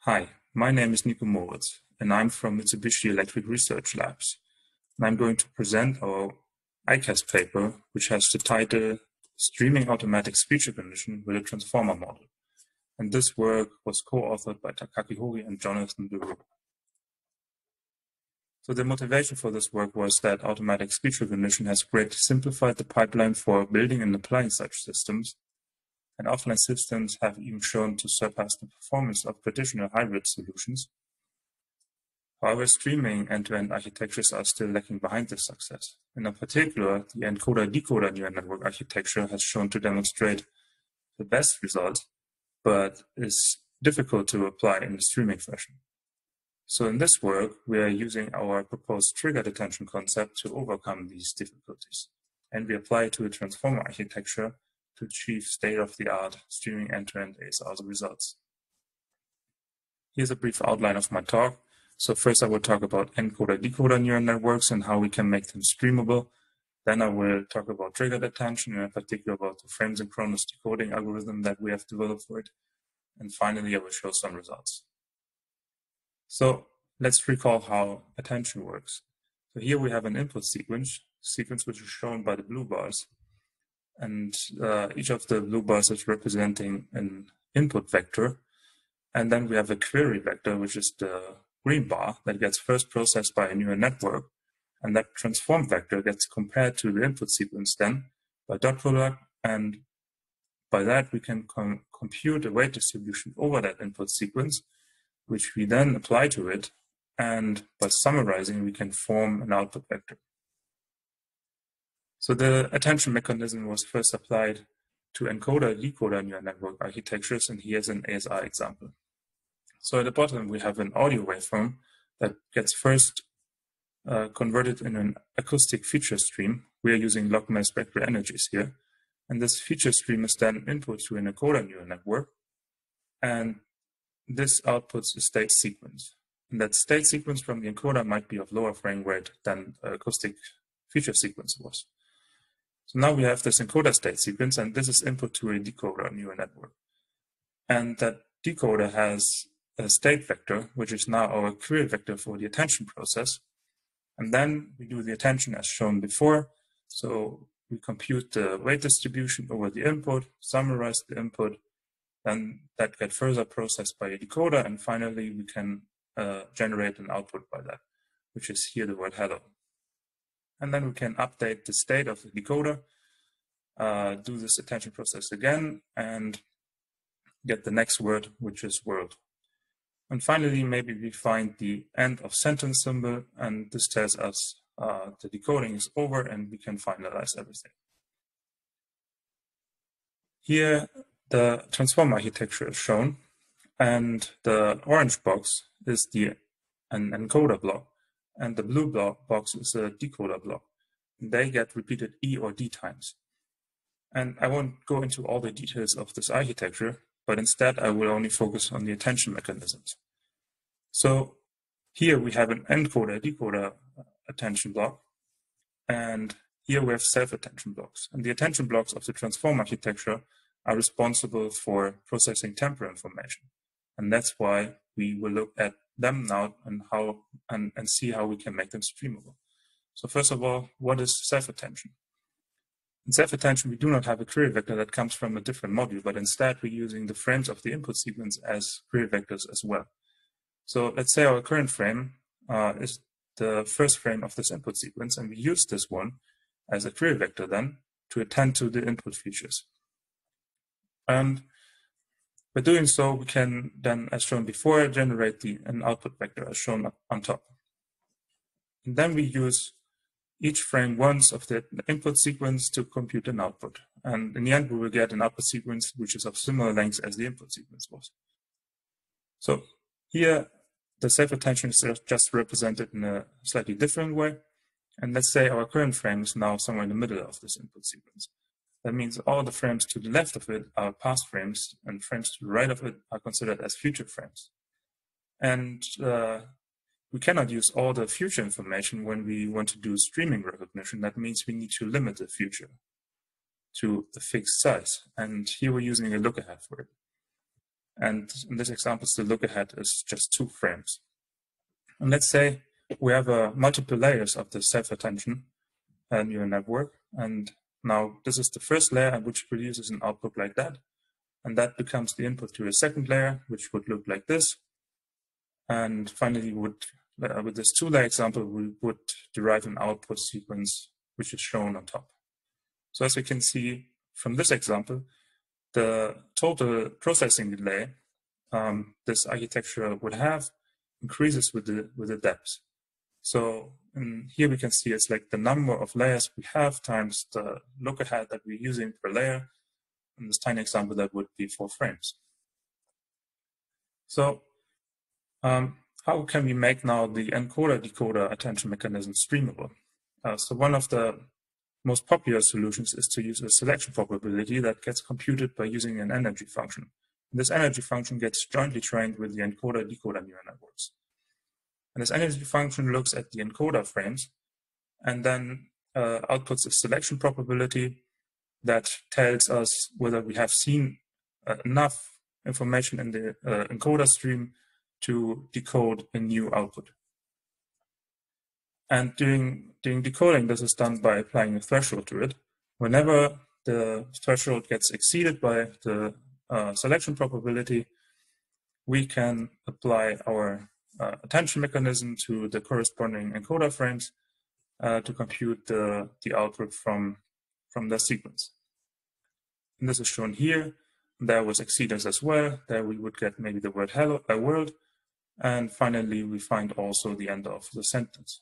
Hi, my name is Niko Moritz, and I'm from Mitsubishi Electric Research Labs. And I'm going to present our ICASSP paper, which has the title Streaming Automatic Speech Recognition with a Transformer Model. And this work was co-authored by Takaaki, Hori, and Jonathan Roux. So the motivation for this work was that automatic speech recognition has greatly simplified the pipeline for building and applying such systems. And offline systems have even shown to surpass the performance of traditional hybrid solutions. However, streaming end-to-end architectures are still lacking behind this success. And in particular, the encoder-decoder neural network architecture has shown to demonstrate the best results, but is difficult to apply in the streaming fashion. So in this work, we are using our proposed trigger detention concept to overcome these difficulties. And we apply it to a transformer architecture to achieve state-of-the-art streaming end-to-end ASR results. Here's a brief outline of my talk. So first I will talk about encoder-decoder neural networks and how we can make them streamable. Then I will talk about trigger detention, and in particular about the frame synchronous decoding algorithm that we have developed for it. And finally, I will show some results. So let's recall how attention works. So here we have an input sequence which is shown by the blue bars. And each of the blue bars is representing an input vector. And then we have a query vector, which is the green bar that gets first processed by a neural network. And that transform vector gets compared to the input sequence then by dot product. And by that, we can compute a weight distribution over that input sequence, which we then apply to it. And by summarizing, we can form an output vector. So the attention mechanism was first applied to encoder-decoder neural network architectures, and here's an ASR example. So at the bottom, we have an audio waveform that gets first converted in an acoustic feature stream. We are using log-mass spectral energies here. And this feature stream is then input to an encoder neural network. And this outputs a state sequence. And that state sequence from the encoder might be of lower frame rate than the acoustic feature sequence was. So now we have this encoder state sequence, and this is input to a decoder neural network. And that decoder has a state vector, which is now our query vector for the attention process. And then we do the attention as shown before. So we compute the weight distribution over the input, summarize the input, then that gets further processed by a decoder, and finally we can generate an output by that, which is here the word hello. And then we can update the state of the decoder, do this attention process again, and get the next word, which is world. And finally, maybe we find the end of sentence symbol, and this tells us the decoding is over and we can finalize everything. Here, the transformer architecture is shown, and the orange box is an encoder block, and the blue box is a decoder block. They get repeated E or D times. And I won't go into all the details of this architecture, but instead I will only focus on the attention mechanisms. So here we have an encoder-decoder attention block, and here we have self-attention blocks. And the attention blocks of the transform architecture are responsible for processing temporal information. And that's why we will look at them now and see how we can make them streamable. So first of all, what is self-attention? In self-attention, we do not have a query vector that comes from a different module, but instead we're using the frames of the input sequence as query vectors as well. So let's say our current frame is the first frame of this input sequence, and we use this one as a query vector then to attend to the input features. And by doing so, we can then, as shown before, generate an output vector as shown on top. And then we use each frame once of the input sequence to compute an output. And in the end, we will get an output sequence which is of similar length as the input sequence was. So here, the self-attention is just represented in a slightly different way. And let's say our current frame is now somewhere in the middle of this input sequence. That means all the frames to the left of it are past frames, and frames to the right of it are considered as future frames. And we cannot use all the future information when we want to do streaming recognition. That means we need to limit the future to a fixed size. And here we're using a look ahead for it. And in this example, the look ahead is just 2 frames. And let's say we have multiple layers of the self-attention neural network. And now this is the first layer, which produces an output like that. And that becomes the input to a second layer, which would look like this. And finally, with this 2-layer example, we would derive an output sequence, which is shown on top. So as we can see from this example, the total processing delay this architecture would have increases with the depth. So here we can see it's like the number of layers we have times the look ahead that we're using per layer. In this tiny example, that would be 4 frames. So how can we make now the encoder-decoder attention mechanism streamable? So one of the most popular solutions is to use a selection probability that gets computed by using an energy function. This energy function gets jointly trained with the encoder-decoder neural networks. And this energy function looks at the encoder frames and then outputs a selection probability that tells us whether we have seen enough information in the encoder stream to decode a new output. And during decoding, this is done by applying a threshold to it. Whenever the threshold gets exceeded by the selection probability, we can apply our attention mechanism to the corresponding encoder frames to compute the output from the sequence. And this is shown here. There was exceedance as well. There we would get maybe the word hello, world. And finally, we find also the end of the sentence.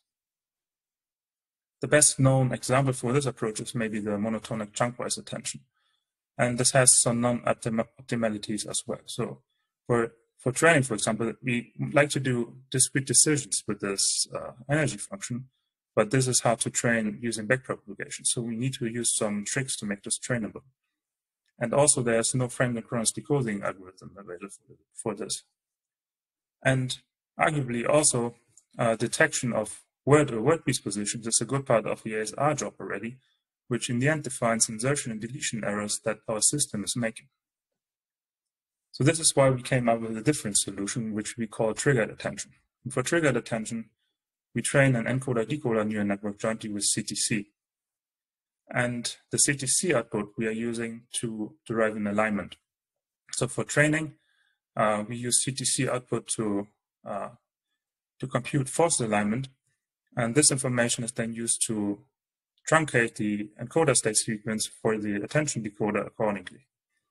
The best known example for this approach is maybe the monotonic chunkwise attention. And this has some non-optimalities as well. So for training, for example, we like to do discrete decisions with this energy function, but this is hard to train using backpropagation. So we need to use some tricks to make this trainable. And also there's no frame recurrence decoding algorithm available for this. And arguably also detection of word or word piece positions is a good part of the ASR job already, which in the end defines insertion and deletion errors that our system is making. So this is why we came up with a different solution, which we call triggered attention. And for triggered attention, we train an encoder-decoder neural network jointly with CTC. And the CTC output we are using to derive an alignment. So for training, we use CTC output to compute forced alignment. And this information is then used to truncate the encoder state sequence for the attention decoder accordingly.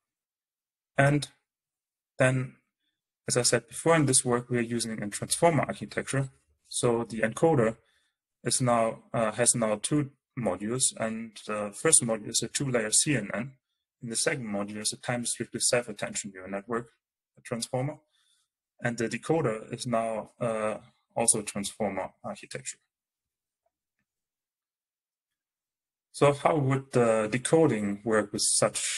And then, as I said before, in this work, we are using a transformer architecture. So the encoder is now has now 2 modules, and the first module is a 2-layer CNN. And the second module is a time-restricted self-attention neural network, a transformer. And the decoder is now also a transformer architecture. So how would the decoding work with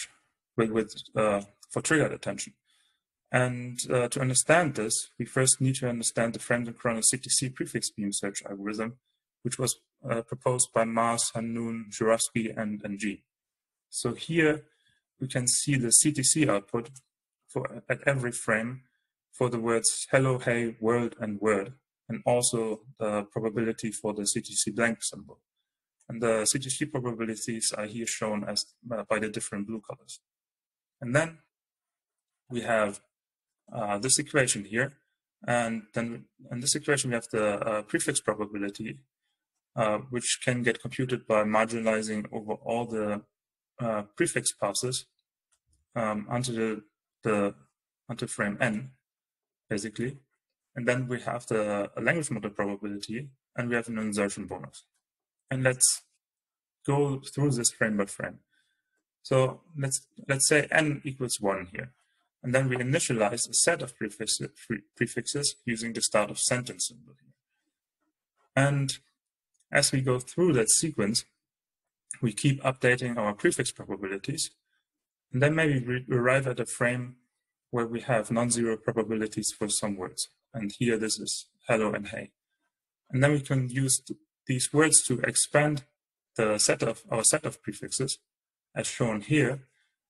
for triggered attention? And to understand this, we first need to understand the frame synchronous CTC prefix beam search algorithm, which was proposed by Mars, Hanoun, Juravsky, and NG. So here we can see the CTC output at every frame for the words hello, hey, world, and word, and also the probability for the CTC blank symbol. And the CTC probabilities are here shown as by the different blue colors. And then we have this equation here. And then in this equation, we have the prefix probability, which can get computed by marginalizing over all the prefix passes until frame n, basically. And then we have the language model probability, and we have an insertion bonus. And let's go through this frame by frame. So let's say n equals 1 here. And then we initialize a set of prefixes using the start of sentence symbol here. And as we go through that sequence, we keep updating our prefix probabilities. And then maybe we arrive at a frame where we have non-zero probabilities for some words. And here this is hello and hey. And then we can use these words to expand the our set of prefixes, as shown here.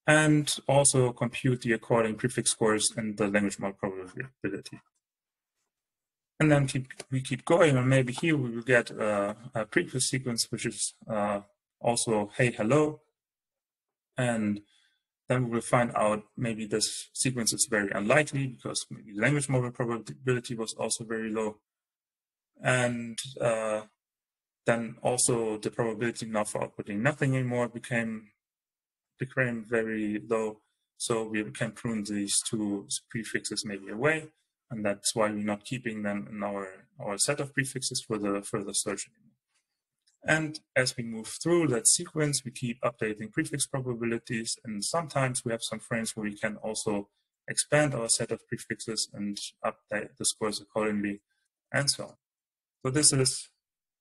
and also compute the according prefix scores and the language model probability. And then we keep going, and maybe here we will get a prefix sequence, which is also hey, hello. And then we will find out maybe this sequence is very unlikely because maybe language model probability was also very low. And then also the probability now for outputting nothing anymore became very low. So we can prune these two prefixes maybe away. And that's why we're not keeping them in our set of prefixes for the further search anymore. And as we move through that sequence, we keep updating prefix probabilities. And sometimes we have some frames where we can also expand our set of prefixes and update the scores accordingly, and so on. So this is,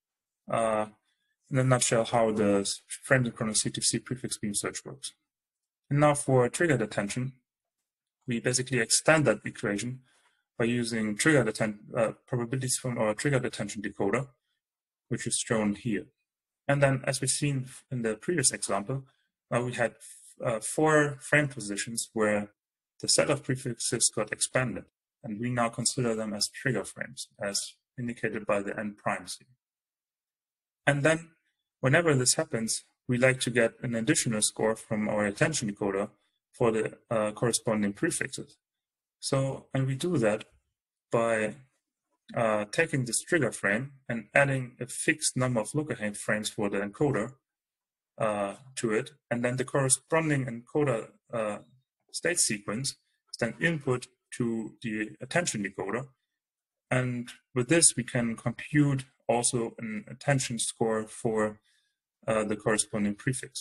in a nutshell, how the frame synchronous CTC prefix beam search works. And now for triggered attention, we basically extend that equation by using probabilities from our triggered attention decoder, which is shown here. And then, as we've seen in the previous example, we had 4 frame positions where the set of prefixes got expanded, and we now consider them as trigger frames, as indicated by the n primes here. And then, whenever this happens, we like to get an additional score from our attention decoder for the corresponding prefixes. So, and we do that by taking this trigger frame and adding a fixed number of look-ahead frames for the encoder to it, and then the corresponding encoder state sequence is then input to the attention decoder. And with this, we can compute also an attention score for the corresponding prefix.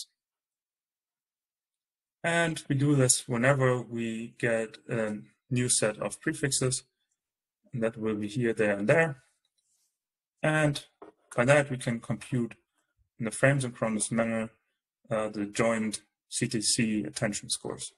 And we do this whenever we get a new set of prefixes, and that will be here, there, and there. And by that, we can compute in a frame synchronous manner the joint CTC attention scores.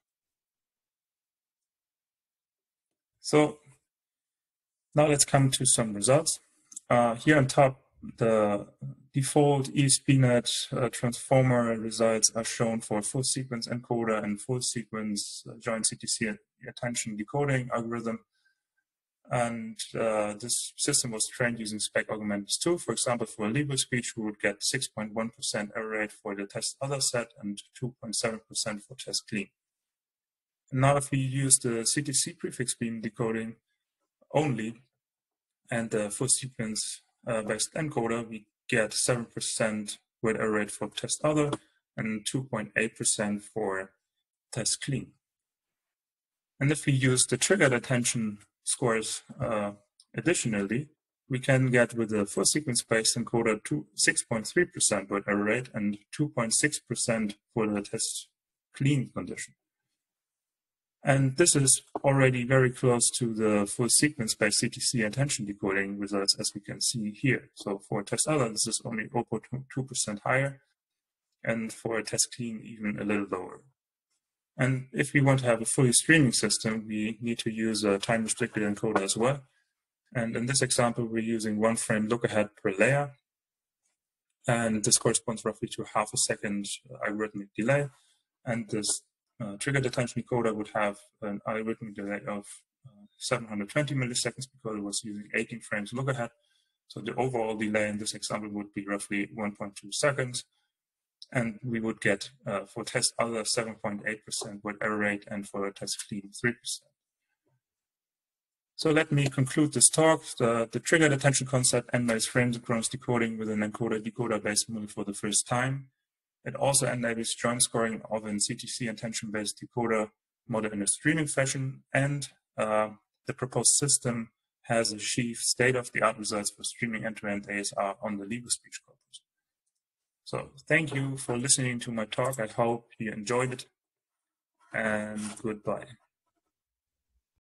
So now let's come to some results. Here on top, the default ESPnet transformer results are shown for full sequence encoder and full sequence joint CTC attention decoding algorithm. And this system was trained using spec augmenters 2. For example, for LibriSpeech, we would get 6.1% error rate for the test other set and 2.7% for test clean. And now if we use the CTC prefix beam decoding only and the full sequence based encoder, we get 7% with error rate for test other and 2.8% for test clean. And if we use the triggered attention scores additionally, we can get with the full sequence based encoder 6.3% with error rate and 2.6% for the test clean condition. And this is already very close to the full sequence based CTC attention decoding results, as we can see here. So for test other, this is only 0.2% higher, and for test clean, even a little lower. And if we want to have a fully streaming system, we need to use a time-restricted encoder as well. And in this example, we're using 1 frame look-ahead per layer. And this corresponds roughly to half a second algorithmic delay. And this triggered attention decoder would have an algorithmic delay of 720 milliseconds because it was using 18 frames look-ahead. So the overall delay in this example would be roughly 1.2 seconds. And we would get for test other 7.8% with error rate, and for test clean 3%. So let me conclude this talk. The triggered attention concept enables frame synchronous decoding with an encoder-decoder based model for the first time. It also enables joint scoring of an CTC attention-based decoder model in a streaming fashion, and the proposed system has achieved state-of-the-art results for streaming end-to-end ASR on the LibriSpeech corpus. So thank you for listening to my talk. I hope you enjoyed it, and goodbye.